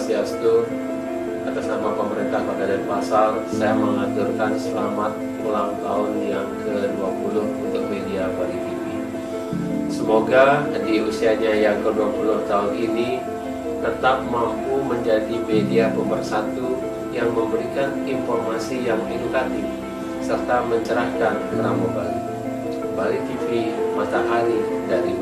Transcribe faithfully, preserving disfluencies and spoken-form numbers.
Swastiastu. Atas nama pemerintah Kota Denpasar, saya mengaturkan selamat ulang tahun yang ke dua puluh untuk media Bali T V. Semoga di usianya yang ke dua puluh tahun ini tetap mampu menjadi media pemersatu yang memberikan informasi yang edukatif serta mencerahkan Keramo Bali. Bali T V, matahari dari